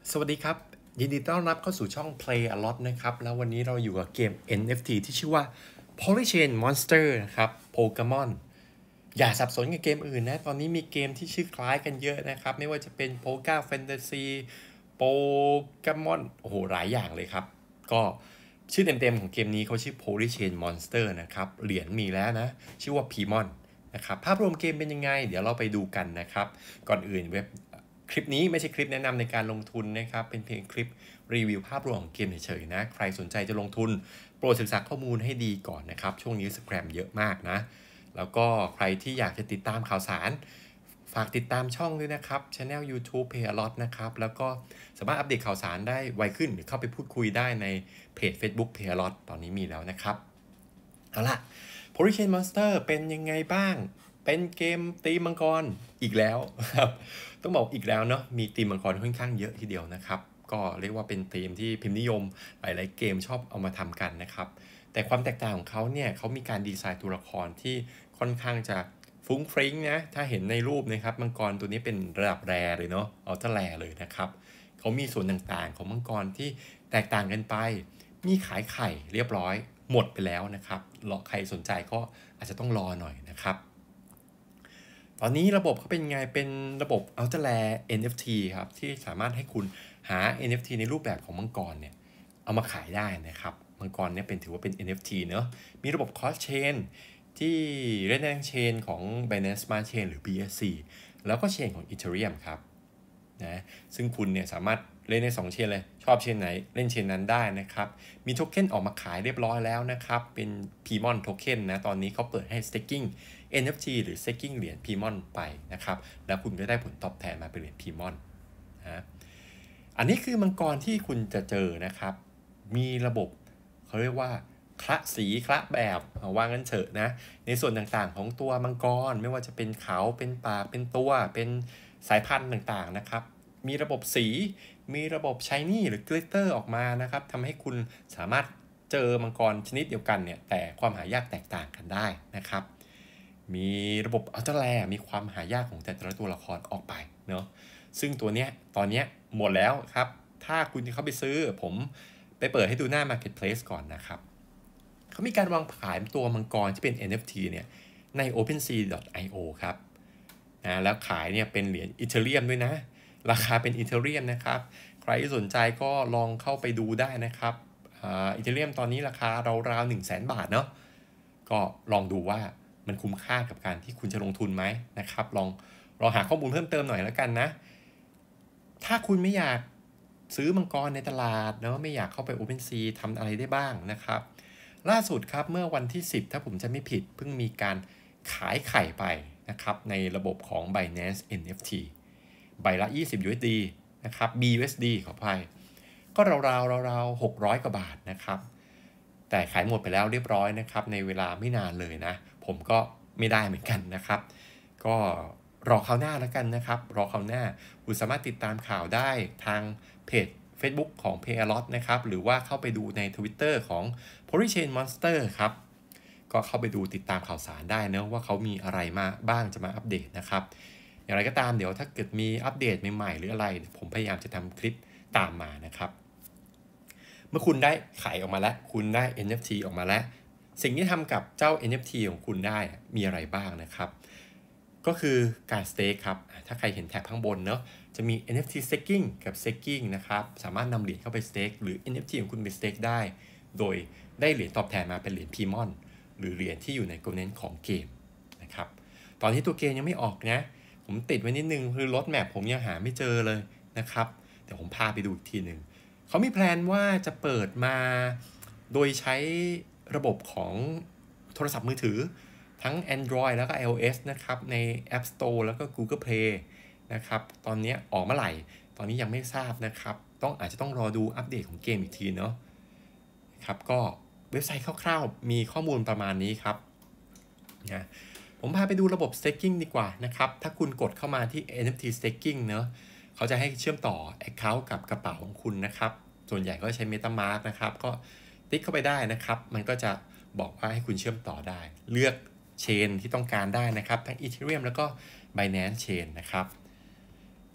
สวัสดีครับยินดีต้อนรับเข้าสู่ช่อง Play a Lot นะครับแล้ววันนี้เราอยู่กับเกม NFT ที่ชื่อว่า Polychain Monster นะครับโปเกมอนอย่าสับสนกับเกมอื่นนะตอนนี้มีเกมที่ชื่อคล้ายกันเยอะนะครับไม่ว่าจะเป็น Poga Fantasy โปเกมอนโอ้โหหลายอย่างเลยครับก็ชื่อเต็มๆของเกมนี้เขาชื่อ Polychain Monster นะครับเหรียญมีแล้วนะชื่อว่า Pmon นะครับภาพรวมเกมเป็นยังไงเดี๋ยวเราไปดูกันนะครับก่อนอื่นคลิปนี้ไม่ใช่คลิปแนะนำในการลงทุนนะครับเป็นเพียงคลิปรีวิวภาพรวมของเกมเฉยๆนะใครสนใจจะลงทุนโปรดศึกษาข้อมูลให้ดีก่อนนะครับช่วงนี้สแกรมเยอะมากนะแล้วก็ใครที่อยากจะติดตามข่าวสารฝากติดตามช่องด้วยนะครับ Channel YouTube Play a Lot นะครับแล้วก็สามารถอัปเดตข่าวสารได้ไวขึ้นหรือเข้าไปพูดคุยได้ในเพจ Facebook Play a Lot ตอนนี้มีแล้วนะครับเอาล่ะ Polychain Monster เป็นยังไงบ้างเป็นเกมตีมังกรอีกแล้วครับต้องบอกอีกแล้วเนาะมีตีมังกรค่อนข้างเยอะทีเดียวนะครับก็เรียกว่าเป็นธีมที่พิมพ์นิยมหลายๆเกมชอบเอามาทำกันนะครับแต่ความแตกต่างของเขาเนี่ยเขามีการดีไซน์ตัวละครที่ค่อนข้างจะฟุ้งฟริ้งนะถ้าเห็นในรูปนะครับมังกรตัวนี้เป็นระดับแรเลยเนาะอัลตร้าแรเลยนะครับเขามีส่วนต่างๆของมังกรที่แตกต่างกันไปมีขายไข่เรียบร้อยหมดไปแล้วนะครับรอใครสนใจก็อาจจะต้องรอหน่อยนะครับตอนนี้ระบบเขาเป็นไงเป็นระบบ Outlay NFT ครับที่สามารถให้คุณหา NFT ในรูปแบบของมังกรเนี่ยเอามาขายได้นะครับมังกรเนี่ยถือว่าเป็น NFT เนอะมีระบบ Cross Chain ที่เล่นในเชนของ Binance Smart Chain หรือ BSC แล้วก็เชนของ Ethereum ครับนะซึ่งคุณเนี่ยสามารถเล่นใน2เชนเลยชอบเชนไหนเล่นเชนนั้นได้นะครับมีโทเค็นออกมาขายเรียบร้อยแล้วนะครับเป็น Pmon Token นะตอนนี้เขาเปิดให้ staking NFT หรือ staking เหรียญ Pmon ไปนะครับแล้วคุณก็ได้ผลตอบแทนมาเป็นเหรียญ Pmon นะอันนี้คือมังกรที่คุณจะเจอนะครับมีระบบเขาเรียกว่าคละสีคละแบบว่างั้นเถอะนะในส่วนต่างๆของตัวมังกรไม่ว่าจะเป็นเขาเป็นปากเป็นตัวเป็นสายพันธุ์ต่างๆนะครับมีระบบสีมีระบบชายนี่หรือกลิตเตอร์ออกมานะครับทำให้คุณสามารถเจอมังกรชนิดเดียวกันเนี่ยแต่ความหายากแตกต่างกันได้นะครับมีระบบอัลตร้าแรมีความหายากของแต่ละตัวละครออกไปเนาะซึ่งตัวเนี้ยตอนเนี้ยหมดแล้วครับถ้าคุณจะเข้าไปซื้อผมไปเปิดให้ดูหน้า Marketplace ก่อนนะครับเขามีการวางขายตัวมังกรที่เป็น NFT เนี่ยใน OpenSea.io ครับนะแล้วขายเนี่ยเป็นเหรียญอีเธเรียมด้วยนะราคาเป็นอีเธเรียมนะครับใครสนใจก็ลองเข้าไปดูได้นะครับอีเธเรียมตอนนี้ราคาราวๆ100,000 บาทเนาะก็ลองดูว่ามันคุ้มค่ากับการที่คุณจะลงทุนไหมนะครับลองหาข้อมูลเพิ่มเติมหน่อยแล้วกันนะถ้าคุณไม่อยากซื้อมังกรในตลาดเนาะไม่อยากเข้าไป OpenSea ทำอะไรได้บ้างนะครับล่าสุดครับเมื่อวันที่10ถ้าผมจะไม่ผิดเพิ่งมีการขายไข่ไปนะครับในระบบของ Binance NFT ใบละ20 USD นะครับ BUSD ขออภัยก็ราวๆ600 กว่าบาทนะครับแต่ขายหมดไปแล้วเรียบร้อยนะครับในเวลาไม่นานเลยนะผมก็ไม่ได้เหมือนกันนะครับก็รอคราวหน้าแล้วกันนะครับรอคราวหน้าคุณสามารถติดตามข่าวได้ทางเพจ Facebook ของ Play a Lot นะครับหรือว่าเข้าไปดูใน Twitter ของ Polychain Monster ครับก็เข้าไปดูติดตามข่าวสารได้นะว่าเขามีอะไรมาบ้างจะมาอัปเดตนะครับอย่างไรก็ตามเดี๋ยวถ้าเกิดมีอัปเดตใหม่ๆหรืออะไรผมพยายามจะทำคลิปตามมานะครับเมื่อคุณได้ขายออกมาแล้วคุณได้ NFT ออกมาแล้วสิ่งที่ทำกับเจ้า NFT ของคุณได้มีอะไรบ้างนะครับก็คือการ stake ครับถ้าใครเห็นแท็บข้างบนเนาะจะมี NFT staking กับ staking นะครับสามารถนำเหรียญเข้าไป stake หรือ NFT ของคุณไป stake ได้โดยได้เหรียญตอบแทนมาเป็นเหรียญ Pmon หรือเหรียญที่อยู่ใน component ของเกมนะครับตอนที่ตัวเกมยังไม่ออกนะผมติดไว้นิดนึงคือรถแมพผมยังหาไม่เจอเลยนะครับเดี๋ยวผมพาไปดูอีกทีหนึ่งเขามีแพลนว่าจะเปิดมาโดยใช้ระบบของโทรศัพท์มือถือทั้ง Android แล้วก็ iOS นะครับใน App Store แล้วก็ Google Play นะครับตอนนี้ออกเมื่อไหร่ตอนนี้ยังไม่ทราบนะครับอาจจะต้องรอดูอัปเดตของเกมอีกทีเนาะครับก็เว็บไซต์คร่าวๆมีข้อมูลประมาณนี้ครับนะผมพาไปดูระบบ staking ดีกว่านะครับถ้าคุณกดเข้ามาที่ NFT staking เนาะเขาจะให้เชื่อมต่อ Account กับกระเป๋าของคุณนะครับส่วนใหญ่ก็ใช้ MetaMask นะครับก็ติ๊กเข้าไปได้นะครับมันก็จะบอกว่าให้คุณเชื่อมต่อได้เลือกเชนที่ต้องการได้นะครับทั้ง Ethereum แล้วก็ Binance Chain นะครับ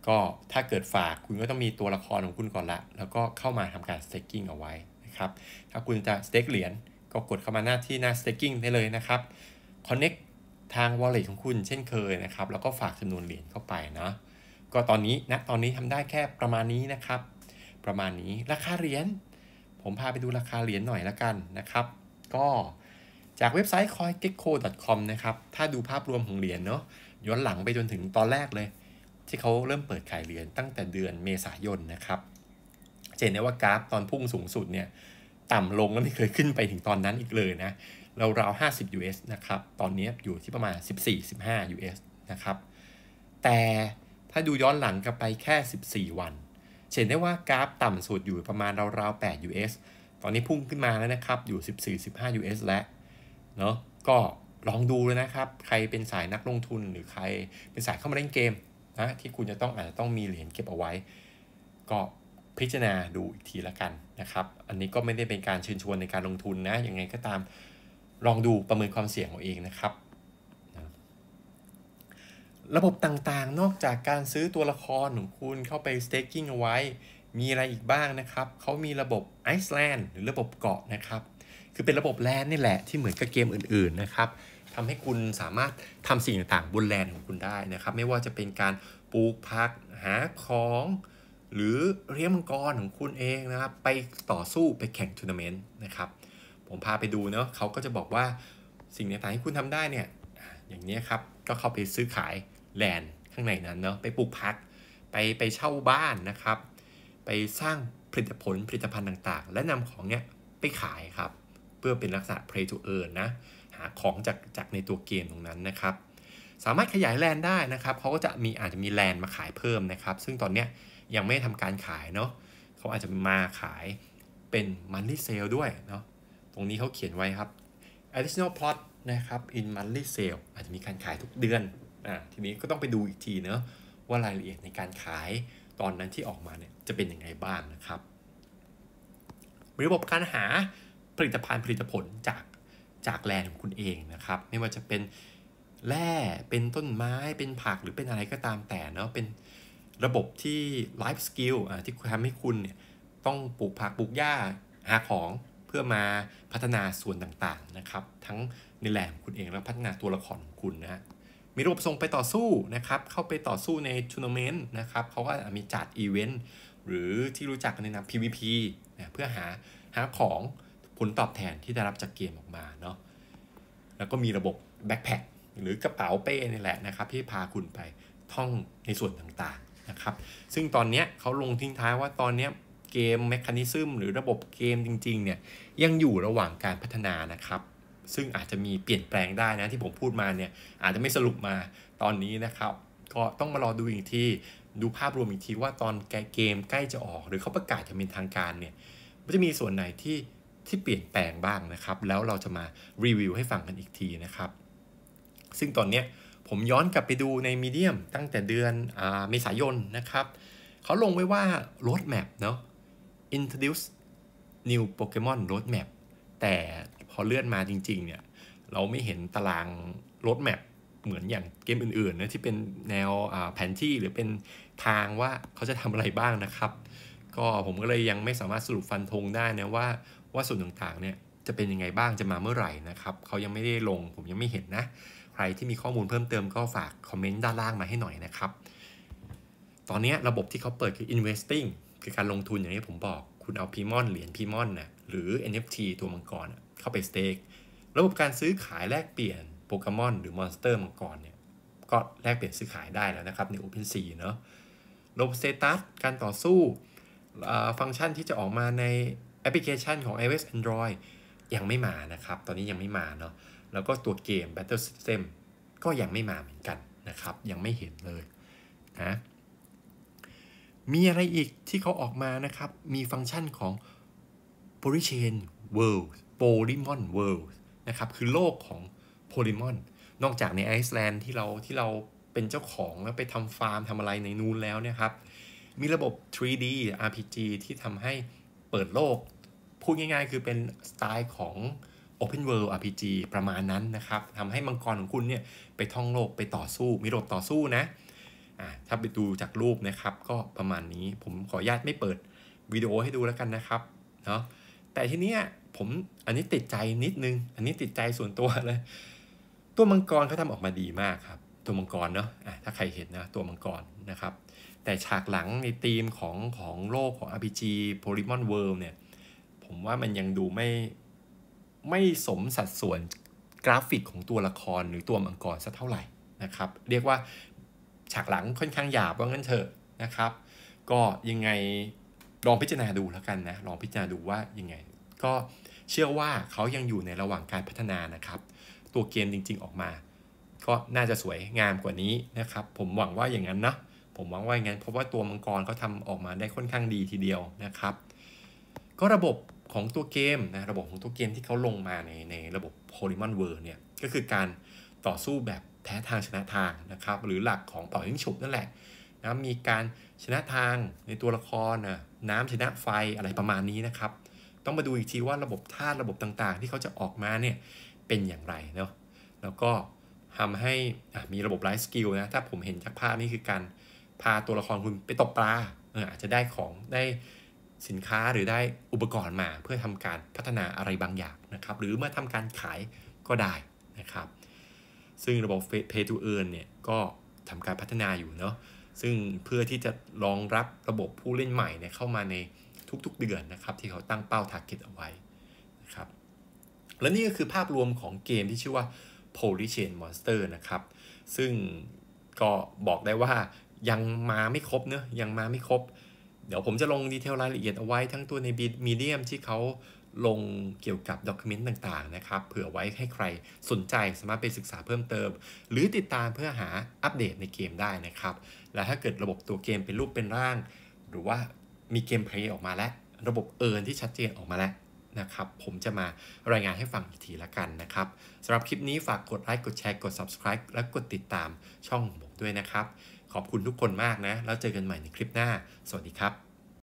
ก็ถ้าเกิดฝากคุณก็ต้องมีตัวละครของคุณก่อนละแล้วก็เข้ามาทำการ staking เอาไว้นะครับถ้าคุณจะ stake เหรียญก็กดเข้ามาหน้าที่หน้า staking ได้เลยนะครับ connect ทาง wallet ของคุณเช่นเคยนะครับแล้วก็ฝากจำนวนเหรียญเข้าไปนะก็ตอนนี้ทำได้แค่ประมาณนี้นะครับประมาณนี้ราคาเหรียญผมพาไปดูราคาเหรียญหน่อยละกันนะครับก็จากเว็บไซต์ coingecko.com นะครับถ้าดูภาพรวมของเหรียญเนาะย้อนหลังไปจนถึงตอนแรกเลยที่เขาเริ่มเปิดขายเหรียญตั้งแต่เดือนเมษายนนะครับเห็นได้ว่ากราฟตอนพุ่งสูงสุดเนี่ยต่ำลงแล้วไม่เคยขึ้นไปถึงตอนนั้นอีกเลยนะราวๆ50 US นะครับตอนนี้อยู่ที่ประมาณ14-15 US นะครับแต่ถ้าดูย้อนหลังกลับไปแค่14วันเห็นได้ว่ากราฟต่ำสุดอยู่ประมาณราวๆ8 US ตอนนี้พุ่งขึ้นมาแล้วนะครับอยู่14-15 US แล้วเนาะก็ลองดูเลยนะครับใครเป็นสายนักลงทุนหรือใครเป็นสายเข้ามาเล่นเกมนะที่คุณอาจจะต้องมีเหรียญเก็บเอาไว้ก็พิจารณาดูอีกทีละกันนะครับอันนี้ก็ไม่ได้เป็นการเชิญชวนในการลงทุนนะยังไงก็ตามลองดูประเมินความเสี่ยงเอาเองนะครับระบบต่างๆนอกจากการซื้อตัวละครของคุณเข้าไป staking เอาไว้มีอะไรอีกบ้างนะครับเขามีระบบ Iceland หรือระบบเกาะนะครับคือเป็นระบบแลนด์นี่แหละที่เหมือนกับเกมอื่นๆนะครับทำให้คุณสามารถทำสิ่งต่างๆบนแลนด์ของคุณได้นะครับไม่ว่าจะเป็นการปลูกผักหาของหรือเลี้ยงมังกรของคุณเองนะครับไปต่อสู้ไปแข่งทัวร์นาเมนต์นะครับผมพาไปดูเนาะเขาก็จะบอกว่าสิ่งต่างๆที่คุณทำได้เนี่ยอย่างนี้ครับก็เข้าไปซื้อขายแลนด์ข้างในนั้นเนาะไปปลูกผักไปเช่าบ้านนะครับไปสร้างผลิตภัณฑ์ต่างๆและนำของเนี้ยไปขายครับเพื่อเป็นลักษณะ play to earn นะหาของจากในตัวเกมตรงนั้นนะครับสามารถขยายแลนด์ได้นะครับเขาก็จะอาจจะมีแลนด์มาขายเพิ่มนะครับซึ่งตอนเนี้ยยังไม่ทำการขายเนาะเขาอาจจะมาขายเป็น monthly sale ด้วยเนาะตรงนี้เขาเขียนไว้ครับ additional plot นะครับ in monthly sale อาจจะมีการขายทุกเดือนทีนี้ก็ต้องไปดูอีกทีเนาะว่ารายละเอียดในการขายตอนนั้นที่ออกมาเนี่ยจะเป็นยังไงบ้างนะครับระบบการหาผลิตผลจากแลนด์ของคุณเองนะครับไม่ว่าจะเป็นแร่เป็นต้นไม้เป็นผักหรือเป็นอะไรก็ตามแต่เนาะเป็นระบบที่ life skill ที่ทำให้คุณเนี่ยต้องปลูกผักปลูกหญ้าหาของเพื่อมาพัฒนาส่วนต่างๆนะครับทั้งในแลนด์ของคุณเองแล้วพัฒนาตัวละครของคุณนะมีระบบส่งไปต่อสู้นะครับเข้าไปต่อสู้ในทัวร์นาเมนต์นะครับเขาก็มีจัดอีเวนต์หรือที่รู้จักกันในนาม PVP เพื่อหาของผลตอบแทนที่ได้รับจากเกมออกมาเนาะแล้วก็มีระบบแบ็คแพ็คหรือกระเป๋าเป้นี่แหละนะครับที่พาคุณไปท่องในส่วนต่างๆนะครับซึ่งตอนนี้เขาลงทิ้งท้ายว่าตอนนี้เกมเมคานิซึมหรือระบบเกมจริงๆเนี่ยยังอยู่ระหว่างการพัฒนานะครับซึ่งอาจจะมีเปลี่ยนแปลงได้นะที่ผมพูดมาเนี่ยอาจจะไม่สรุปมาตอนนี้นะครับก็ต้องมารอดูอีกทีดูภาพรวมอีกทีว่าตอนเกมใกล้จะออกหรือเขาประกาศจะเป็นทางการเนี่ยมันจะมีส่วนไหนที่เปลี่ยนแปลงบ้างนะครับแล้วเราจะมารีวิวให้ฟังกันอีกทีนะครับซึ่งตอนนี้ผมย้อนกลับไปดูในมีเดียมตั้งแต่เดือนเมษายนนะครับเขาลงไว้ว่า roadmap เนาะ introduce new Pokemon roadmap แต่พอเลื่อนมาจริงๆเนี่ยเราไม่เห็นตาราง roadmap เหมือนอย่างเกมอื่นๆนะที่เป็นแนวแผนที่หรือเป็นทางว่าเขาจะทำอะไรบ้างนะครับก็ผมก็เลยยังไม่สามารถสรุปฟันธงได้นะว่าส่วนต่างๆเนี่ยจะเป็นยังไงบ้างจะมาเมื่อไหร่นะครับเขายังไม่ได้ลงผมยังไม่เห็นนะใครที่มีข้อมูลเพิ่มเติมก็ฝากคอมเมนต์ด้านล่างมาให้หน่อยนะครับตอนนี้ระบบที่เขาเปิดคือ investing คือการลงทุนอย่างที่ผมบอกคุณเอาพีมอนเหรียญพีมอนนะหรือ NFT ตัวมังกรเข้าไปสเต็กระบบการซื้อขายแลกเปลี่ยนโปเกมอนหรือมอนสเตอร์มังกรเนี่ยก็แลกเปลี่ยนซื้อขายได้แล้วนะครับใน OpenSea เนาะระบบสเตตัสการต่อสู้ฟังก์ชันที่จะออกมาในแอปพลิเคชันของ iOS Android ยังไม่มานะครับตอนนี้ยังไม่มาเนาะแล้วก็ตัวเกม Battle System ก็ยังไม่มาเหมือนกันนะครับยังไม่เห็นเลยนะมีอะไรอีกที่เขาออกมานะครับมีฟังก์ชันของ Polychain World Polymon World นะครับคือโลกของ Polymon นอกจากในไอซ์แลนด์ที่เราเป็นเจ้าของแล้วไปทำฟาร์มทำอะไรในนู้นแล้วเนี่ยครับมีระบบ 3D RPG ที่ทำให้เปิดโลกพูดง่ายๆคือเป็นสไตล์ของ Open World RPG ประมาณนั้นนะครับทำให้มังกรของคุณเนี่ยไปท่องโลกไปต่อสู้มีระบบต่อสู้นะถ้าไปดูจากรูปนะครับก็ประมาณนี้ผมขออนุญาตไม่เปิดวิดีโอให้ดูแล้วกันนะครับเนาะแต่ทีเนี้ยผมอันนี้ติดใจนิดนึงอันนี้ติดใจส่วนตัวเลยตัวมังกรเขาทำออกมาดีมากครับตัวมังกรเนาะถ้าใครเห็นนะตัวมังกรนะครับแต่ฉากหลังในธีมของโลกของ RPG Polygon World เนี่ยผมว่ามันยังดูไม่สมสัดส่วนกราฟิกของตัวละครหรือตัวมังกรสักเท่าไหร่นะครับเรียกว่าฉากหลังค่อนข้างหยาบว่างั้นเถอะนะครับก็ยังไงลองพิจารณาดูแล้วกันนะลองพิจารณาดูว่ายังไงก็เชื่อว่าเขายังอยู่ในระหว่างการพัฒนานะครับตัวเกมจริงๆออกมาก็น่าจะสวยงามกว่านี้นะครับผมหวังว่าอย่างนั้นนะผมหวังว่าอย่างนั้นเพราะว่าตัวมังกรเขาทำออกมาได้ค่อนข้างดีทีเดียวนะครับก็ระบบของตัวเกมนะระบบของตัวเกมที่เขาลงมาในระบบ Polygon World เนี่ยก็คือการต่อสู้แบบแพ้ทางชนะทางนะครับหรือหลักของเป่ายิงฉุบนั่นแหละนะมีการชนะทางในตัวละครน้ำชนะไฟอะไรประมาณนี้นะครับต้องมาดูอีกทีว่าระบบธาตุระบบต่างๆที่เขาจะออกมาเนี่ยเป็นอย่างไรเนาะแล้วก็ทำให้มีระบบไลฟ์สกิลนะถ้าผมเห็นจากภาพนี้คือการพาตัวละครคุณไปตกปลาอาจจะได้ของได้สินค้าหรือได้อุปกรณ์มาเพื่อทำการพัฒนาอะไรบางอย่างนะครับหรือมาทำการขายก็ได้นะครับซึ่งระบบ Pay to Earn เนี่ยก็ทำการพัฒนาอยู่เนาะซึ่งเพื่อที่จะรองรับระบบผู้เล่นใหม่เนี่ยเข้ามาในทุกๆเดือนนะครับที่เขาตั้งเป้า target เอาไว้นะครับและนี่ก็คือภาพรวมของเกมที่ชื่อว่า Polychain Monster นะครับซึ่งก็บอกได้ว่ายังมาไม่ครบเนอะยังมาไม่ครบเดี๋ยวผมจะลงดีเทลรายละเอียดเอาไว้ทั้งตัวในมีเดียมที่เขาลงเกี่ยวกับด็อกิเมนต์ต่างๆนะครับเผื่อไว้ให้ใครสนใจสามารถไปศึกษาเพิ่มเติมหรือติดตามเพื่อหาอัปเดตในเกมได้นะครับและถ้าเกิดระบบตัวเกมเป็นรูปเป็นร่างหรือว่ามีเกมเพลย์ออกมาแล้วระบบเอิร์นที่ชัดเจนออกมาแล้วนะครับผมจะมารายงานให้ฟังอีกทีละกันนะครับสำหรับคลิปนี้ฝากกดไลค์กดแชร์กด Subscribe และกดติดตามช่องของผมด้วยนะครับขอบคุณทุกคนมากนะแล้วเจอกันใหม่ในคลิปหน้าสวัสดีครับ